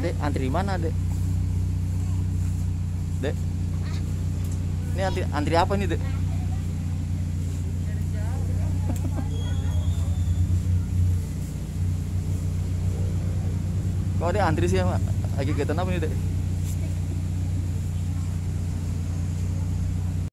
Adek, antri mana, Dek? Dek. Ini antri apa nih, Dek? Kok Dek antri sih, Mak? Lagi kegiatan apa nih, Dek?